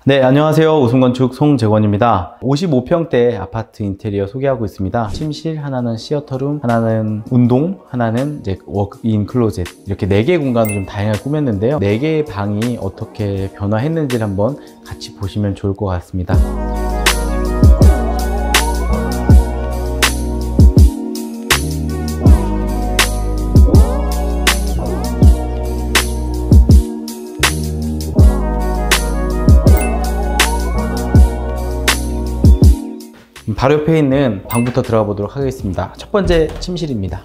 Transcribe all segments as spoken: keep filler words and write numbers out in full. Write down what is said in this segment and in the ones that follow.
네, 안녕하세요. 웃음건축 송재권입니다. 오십오 평대 아파트 인테리어 소개하고 있습니다. 침실, 하나는 시어터룸, 하나는 운동, 하나는 이제 워크인 클로젯, 이렇게 네 개의 공간을 좀 다양하게 꾸몄는데요. 네 개의 방이 어떻게 변화했는지를 한번 같이 보시면 좋을 것 같습니다. 바로 옆에 있는 방부터 들어가 보도록 하겠습니다. 첫 번째 침실입니다.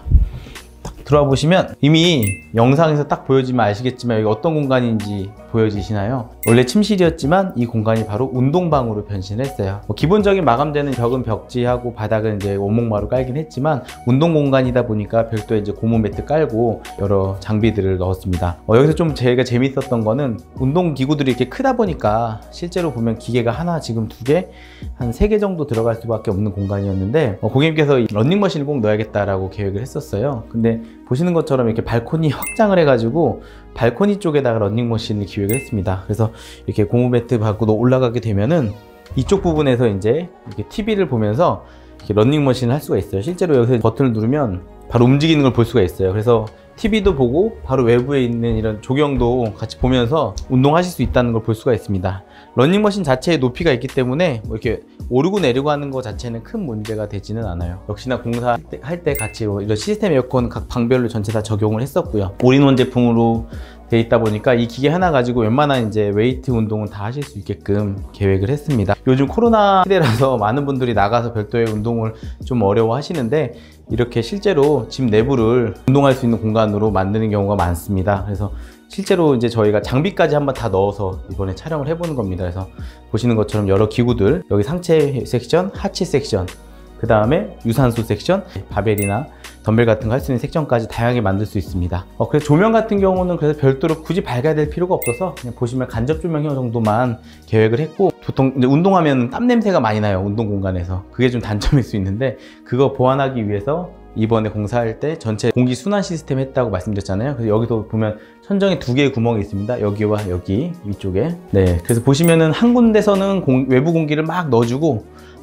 딱 들어와 보시면 이미 영상에서 딱 보여지면 아시겠지만 여기 어떤 공간인지 보여지시나요? 원래 침실이었지만 이 공간이 바로 운동방으로 변신했어요. 뭐 기본적인 마감되는 벽은 벽지하고 바닥은 이제 원목마루 깔긴 했지만 운동 공간이다 보니까 별도의 이제 고무 매트 깔고 여러 장비들을 넣었습니다. 어, 여기서 좀 제가 재밌었던 거는 운동 기구들이 이렇게 크다 보니까 실제로 보면 기계가 하나, 지금 두 개, 한 세 개 정도 들어갈 수밖에 없는 공간이었는데 어, 고객님께서 러닝머신을 꼭 넣어야겠다라고 계획을 했었어요. 근데 보시는 것처럼 이렇게 발코니 확장을 해가지고 발코니 쪽에다가 러닝머신을 기획을 했습니다. 그래서 이렇게 고무 매트 받고 올라가게 되면은 이쪽 부분에서 이제 이렇게 티비를 보면서 이렇게 러닝머신을 할 수가 있어요. 실제로 여기서 버튼을 누르면 바로 움직이는 걸 볼 수가 있어요. 그래서 티비도 보고 바로 외부에 있는 이런 조경도 같이 보면서 운동하실 수 있다는 걸 볼 수가 있습니다. 러닝머신 자체의 높이가 있기 때문에 뭐 이렇게 오르고 내리고 하는 것 자체는 큰 문제가 되지는 않아요. 역시나 공사할 때 같이 이런 시스템 에어컨 각 방별로 전체 다 적용을 했었고요. 올인원 제품으로 돼 있다 보니까 이 기계 하나 가지고 웬만한 이제 웨이트 운동은 다 하실 수 있게끔 계획을 했습니다. 요즘 코로나 시대라서 많은 분들이 나가서 별도의 운동을 좀 어려워 하시는데 이렇게 실제로 집 내부를 운동할 수 있는 공간으로 만드는 경우가 많습니다. 그래서 실제로 이제 저희가 장비까지 한번 다 넣어서 이번에 촬영을 해보는 겁니다. 그래서 보시는 것처럼 여러 기구들, 여기 상체 섹션, 하체 섹션, 그 다음에 유산소 섹션, 바벨이나 덤벨 같은 거 할 수 있는 섹션까지 다양하게 만들 수 있습니다. 어, 그래서 조명 같은 경우는 그래서 별도로 굳이 밝아야 될 필요가 없어서 그냥 보시면 간접 조명 정도만 계획을 했고, 보통 이제 운동하면 땀 냄새가 많이 나요. 운동 공간에서. 그게 좀 단점일 수 있는데 그거 보완하기 위해서 이번에 공사할 때 전체 공기 순환 시스템 했다고 말씀드렸잖아요. 그래서 여기서 보면 천정에 두 개의 구멍이 있습니다. 여기와 여기 위쪽에. 네, 그래서 보시면은 한 군데서는 공, 외부 공기를 막 넣어주고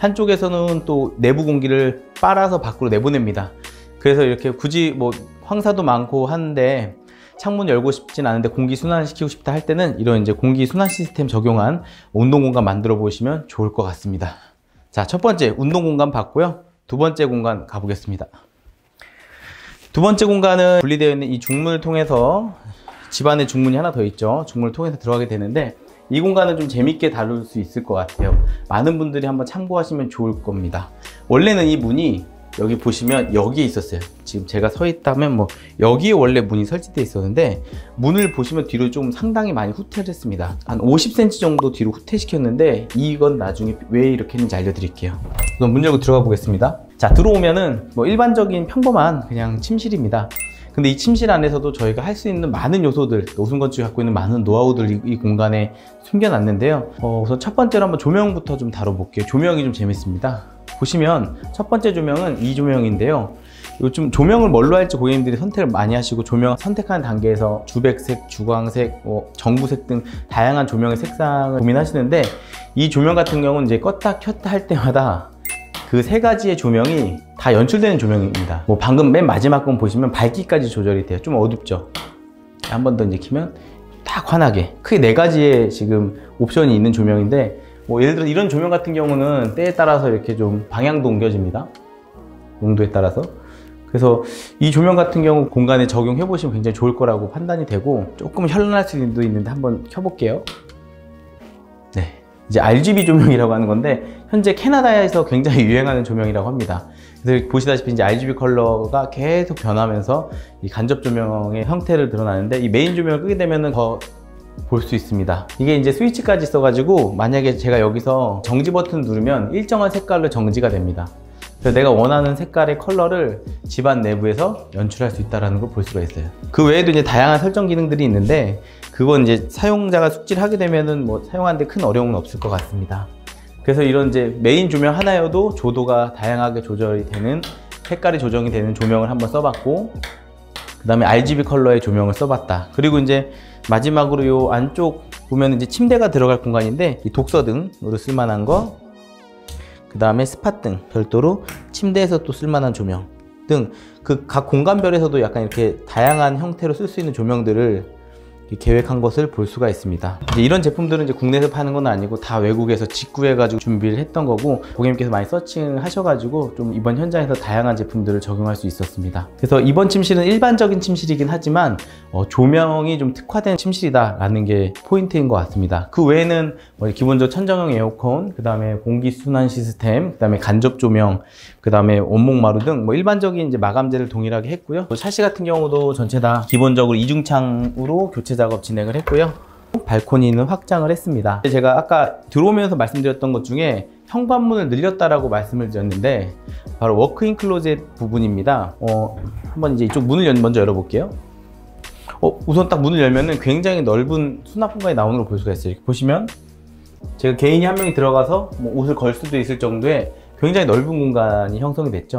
한쪽에서는 또 내부 공기를 빨아서 밖으로 내보냅니다. 그래서 이렇게 굳이 뭐 황사도 많고 한데 창문 열고 싶진 않은데 공기 순환 시키고 싶다 할 때는 이런 이제 공기 순환 시스템 적용한 운동 공간 만들어 보시면 좋을 것 같습니다. 자, 첫 번째 운동 공간 봤고요. 두 번째 공간 가보겠습니다. 두 번째 공간은 분리되어 있는 이 중문을 통해서, 집안에 중문이 하나 더 있죠. 중문을 통해서 들어가게 되는데 이 공간은 좀 재밌게 다룰 수 있을 것 같아요. 많은 분들이 한번 참고하시면 좋을 겁니다. 원래는 이 문이 여기 보시면 여기에 있었어요. 지금 제가 서 있다면 뭐 여기에 원래 문이 설치되어 있었는데 문을 보시면 뒤로 좀 상당히 많이 후퇴를 했습니다. 한 오십 센티미터 정도 뒤로 후퇴시켰는데 이건 나중에 왜 이렇게 했는지 알려드릴게요. 우선 문 열고 들어가 보겠습니다. 자, 들어오면은 뭐 일반적인 평범한 그냥 침실입니다. 근데 이 침실 안에서도 저희가 할 수 있는 많은 요소들, 웃음건축이 갖고 있는 많은 노하우들 이, 이 공간에 숨겨놨는데요. 어, 우선 첫 번째로 한번 조명부터 좀 다뤄볼게요. 조명이 좀 재밌습니다. 보시면 첫 번째 조명은 이 조명인데요. 요즘 조명을 뭘로 할지 고객님들이 선택을 많이 하시고 조명 선택하는 단계에서 주백색, 주광색, 뭐 정부색 등 다양한 조명의 색상을 고민하시는데 이 조명 같은 경우는 이제 껐다 켰다 할 때마다 그 세 가지의 조명이 다 연출되는 조명입니다. 뭐 방금 맨 마지막 건 보시면 밝기까지 조절이 돼요. 좀 어둡죠? 한 번 더 이제 켜면 딱 환하게. 크게 네 가지의 지금 옵션이 있는 조명인데 뭐 예를 들어 이런 조명 같은 경우는 때에 따라서 이렇게 좀 방향도 옮겨집니다. 용도에 따라서. 그래서 이 조명 같은 경우 공간에 적용해 보시면 굉장히 좋을 거라고 판단이 되고, 조금 현란할 수도 있는데 한번 켜볼게요. 네, 이제 알지비 조명이라고 하는 건데 현재 캐나다에서 굉장히 유행하는 조명이라고 합니다. 그래서 보시다시피 이제 알지비 컬러가 계속 변하면서 이 간접 조명의 형태를 드러나는데 이 메인 조명을 끄게 되면은 더 볼 수 있습니다. 이게 이제 스위치까지 있어가지고 만약에 제가 여기서 정지 버튼 누르면 일정한 색깔로 정지가 됩니다. 그래서 내가 원하는 색깔의 컬러를 집안 내부에서 연출할 수 있다는 걸 볼 수가 있어요. 그 외에도 이제 다양한 설정 기능들이 있는데 그건 이제 사용자가 숙지를 하게 되면은 뭐 사용하는데 큰 어려움은 없을 것 같습니다. 그래서 이런 이제 메인 조명 하나여도 조도가 다양하게 조절이 되는, 색깔이 조정이 되는 조명을 한번 써봤고, 그 다음에 알지비 컬러의 조명을 써봤다. 그리고 이제 마지막으로 이 안쪽 보면 이제 침대가 들어갈 공간인데 이 독서 등으로 쓸만한 거, 그 다음에 스팟 등 별도로 침대에서 또 쓸만한 조명 등 그 각 공간별에서도 약간 이렇게 다양한 형태로 쓸 수 있는 조명들을 계획한 것을 볼 수가 있습니다. 이제 이런 제품들은 이제 국내에서 파는 건 아니고 다 외국에서 직구해가지고 준비를 했던 거고, 고객님께서 많이 서칭을 하셔가지고 좀 이번 현장에서 다양한 제품들을 적용할 수 있었습니다. 그래서 이번 침실은 일반적인 침실이긴 하지만 어, 조명이 좀 특화된 침실이다 라는 게 포인트인 것 같습니다. 그 외에는 뭐 기본적으로 천정형 에어컨, 그 다음에 공기순환 시스템, 그 다음에 간접 조명, 그 다음에 원목마루 등 뭐 일반적인 이제 마감재를 동일하게 했고요. 샤시 같은 경우도 전체 다 기본적으로 이중창으로 교체 작업 진행을 했고요. 발코니는 확장을 했습니다. 제가 아까 들어오면서 말씀드렸던 것 중에 현관문을 늘렸다라고 말씀을 드렸는데 바로 워크인 클로젯 부분입니다. 어, 한번 이제 이쪽 문을 먼저 열어볼게요. 어, 우선 딱 문을 열면은 굉장히 넓은 수납 공간이 나오는 걸 볼 수가 있어요. 이렇게 보시면 제가 개인이 한 명이 들어가서 뭐 옷을 걸 수도 있을 정도의 굉장히 넓은 공간이 형성이 됐죠.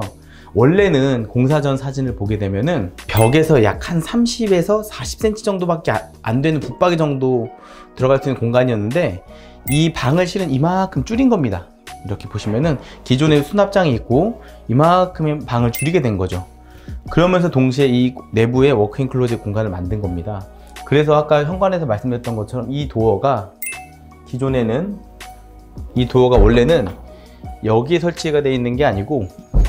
원래는 공사 전 사진을 보게 되면은 벽에서 약 한 삼십에서 사십 센티미터 정도밖에 안 되는 붙박이 정도 들어갈 수 있는 공간이었는데 이 방을 실은 이만큼 줄인 겁니다. 이렇게 보시면은 기존에 수납장이 있고 이만큼의 방을 줄이게 된 거죠. 그러면서 동시에 이 내부에 워크인 클로젯 공간을 만든 겁니다. 그래서 아까 현관에서 말씀드렸던 것처럼 이 도어가 기존에는 이 도어가 원래는 여기에 설치가 되어 있는 게 아니고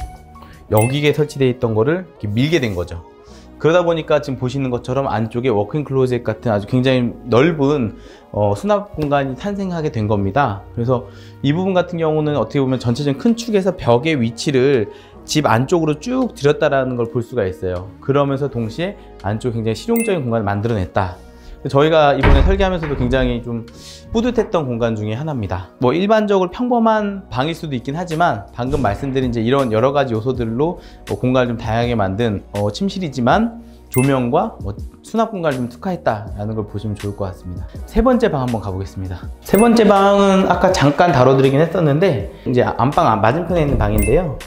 여기에 설치되어 있던 거를 이렇게 밀게 된 거죠. 그러다 보니까 지금 보시는 것처럼 안쪽에 워크인 클로젯 같은 아주 굉장히 넓은 어, 수납 공간이 탄생하게 된 겁니다. 그래서 이 부분 같은 경우는 어떻게 보면 전체적인 큰 축에서 벽의 위치를 집 안쪽으로 쭉 들였다라는 걸 볼 수가 있어요. 그러면서 동시에 안쪽에 굉장히 실용적인 공간을 만들어냈다. 저희가 이번에 설계하면서도 굉장히 좀 뿌듯했던 공간 중에 하나입니다. 뭐 일반적으로 평범한 방일 수도 있긴 하지만 방금 말씀드린 이제 이런 여러 가지 요소들로 뭐 공간을 좀 다양하게 만든 어, 침실이지만 조명과 뭐 수납 공간을 좀 특화했다라는 걸 보시면 좋을 것 같습니다. 세 번째 방 한번 가보겠습니다. 세 번째 방은 아까 잠깐 다뤄드리긴 했었는데 이제 안방 맞은편에 있는 방인데요.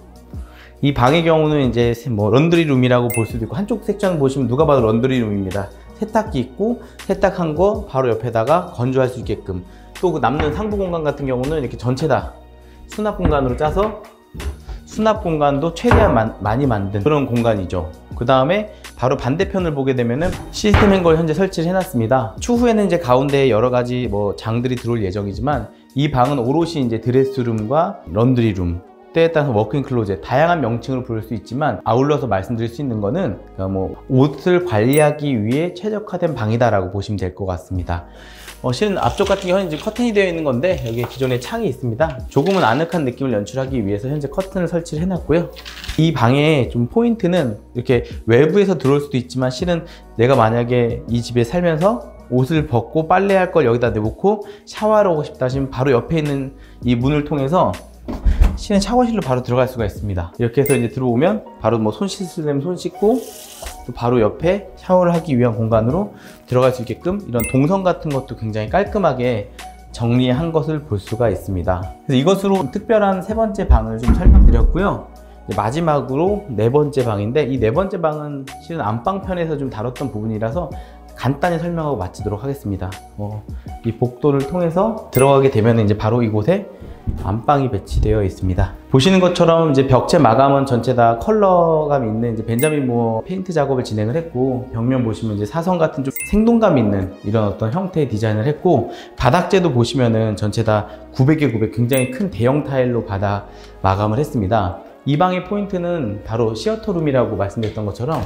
이 방의 경우는 이제 뭐 런드리룸이라고 볼 수도 있고, 한쪽 섹션 보시면 누가 봐도 런드리룸입니다. 세탁기 있고 세탁한 거 바로 옆에다가 건조할 수 있게끔, 또 그 남는 상부 공간 같은 경우는 이렇게 전체 다 수납 공간으로 짜서 수납 공간도 최대한 만, 많이 만든 그런 공간이죠. 그 다음에 바로 반대편을 보게 되면은 시스템 행거를 현재 설치를 해놨습니다. 추후에는 이제 가운데에 여러 가지 뭐 장들이 들어올 예정이지만 이 방은 오롯이 이제 드레스룸과 런드리룸, 때에 따라서 워크인 클로젯, 다양한 명칭으로 부를 수 있지만 아울러서 말씀드릴 수 있는 거는 그러니까 뭐 옷을 관리하기 위해 최적화된 방이다라고 보시면 될 것 같습니다. 어, 실은 앞쪽 같은 경우는 이제 커튼이 되어 있는 건데 여기에 기존에 창이 있습니다. 조금은 아늑한 느낌을 연출하기 위해서 현재 커튼을 설치를 해놨고요. 이 방의 좀 포인트는 이렇게 외부에서 들어올 수도 있지만 실은 내가 만약에 이 집에 살면서 옷을 벗고 빨래할 걸 여기다 내놓고 샤워하러 오고 싶다 하시면 바로 옆에 있는 이 문을 통해서 실은 샤워실로 바로 들어갈 수가 있습니다. 이렇게 해서 이제 들어오면 바로 뭐 손 씻으려면 손 씻고 또 바로 옆에 샤워를 하기 위한 공간으로 들어갈 수 있게끔 이런 동선 같은 것도 굉장히 깔끔하게 정리한 것을 볼 수가 있습니다. 그래서 이것으로 특별한 세 번째 방을 좀 설명드렸고요. 이제 마지막으로 네 번째 방인데 이 네 번째 방은 실은 안방편에서 좀 다뤘던 부분이라서 간단히 설명하고 마치도록 하겠습니다. 어, 이 복도를 통해서 들어가게 되면 이제 바로 이곳에 안방이 배치되어 있습니다. 보시는 것처럼 이제 벽체 마감은 전체 다 컬러감 있는 이제 벤자민 무어 페인트 작업을 진행을 했고, 벽면 보시면 이제 사선 같은 좀 생동감 있는 이런 어떤 형태의 디자인을 했고, 바닥재도 보시면은 전체 다 구백에 구백 굉장히 큰 대형 타일로 바닥 마감을 했습니다. 이 방의 포인트는 바로 시어터룸이라고 말씀드렸던 것처럼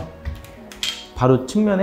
바로 측면에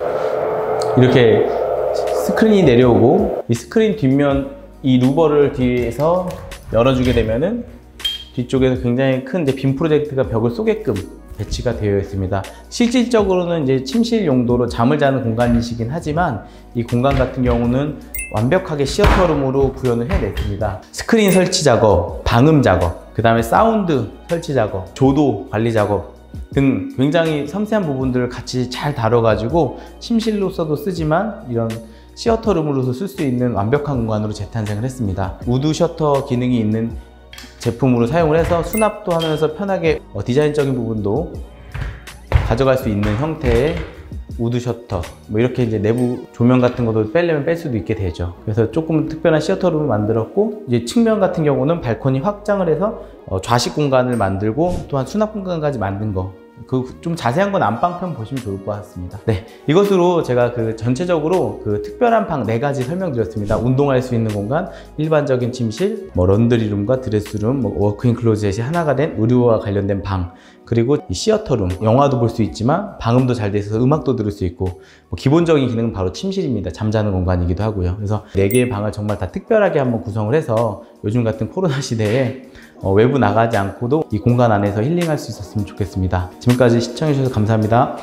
이렇게 스크린이 내려오고, 이 스크린 뒷면 이 루버를 뒤에서 열어주게 되면은 뒤쪽에서 굉장히 큰 이제 빔 프로젝트가 벽을 쏘게끔 배치가 되어 있습니다. 실질적으로는 이제 침실 용도로 잠을 자는 공간이시긴 하지만 이 공간 같은 경우는 완벽하게 시어터룸으로 구현을 해냈습니다. 스크린 설치 작업, 방음 작업, 그 다음에 사운드 설치 작업, 조도 관리 작업 등 굉장히 섬세한 부분들을 같이 잘 다뤄가지고 침실로서도 쓰지만 이런 시어터룸으로서 쓸 수 있는 완벽한 공간으로 재탄생을 했습니다. 우드 셔터 기능이 있는 제품으로 사용을 해서 수납도 하면서 편하게 디자인적인 부분도 가져갈 수 있는 형태의 우드 셔터, 뭐 이렇게 이제 내부 조명 같은 것도 빼려면 뺄 수도 있게 되죠. 그래서 조금 특별한 시어터룸을 만들었고, 이제 측면 같은 경우는 발코니 확장을 해서 어, 좌식 공간을 만들고 또한 수납 공간까지 만든 거. 그 좀 자세한 건 안방편 보시면 좋을 것 같습니다. 네, 이것으로 제가 그 전체적으로 그 특별한 방 네 가지 설명드렸습니다. 운동할 수 있는 공간, 일반적인 침실, 뭐 런드리룸과 드레스룸, 뭐 워크인 클로젯이 하나가 된 의류와 관련된 방, 그리고 이 시어터룸, 영화도 볼 수 있지만 방음도 잘 돼 있어서 음악도 들을 수 있고, 뭐 기본적인 기능은 바로 침실입니다. 잠자는 공간이기도 하고요. 그래서 네 개의 방을 정말 다 특별하게 한번 구성을 해서 요즘 같은 코로나 시대에 어, 외부 나가지 않고도 이 공간 안에서 힐링할 수 있었으면 좋겠습니다. 지금까지 시청해주셔서 감사합니다.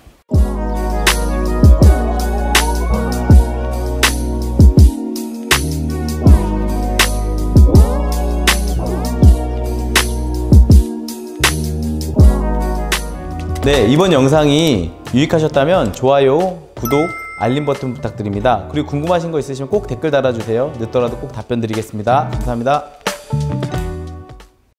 네, 이번 영상이 유익하셨다면 좋아요, 구독, 알림 버튼 부탁드립니다. 그리고 궁금하신 거 있으시면 꼭 댓글 달아주세요. 늦더라도 꼭 답변 드리겠습니다. 감사합니다.